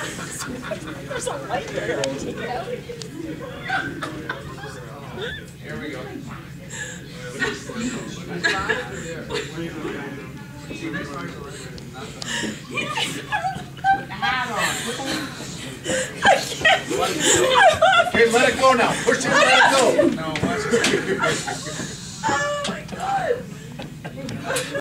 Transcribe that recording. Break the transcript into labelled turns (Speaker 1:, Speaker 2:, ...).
Speaker 1: There's a light there. Take it out.
Speaker 2: Here we go.
Speaker 3: Okay, let it go now. Push it, let it go.
Speaker 2: No, watch it.
Speaker 1: Oh my God.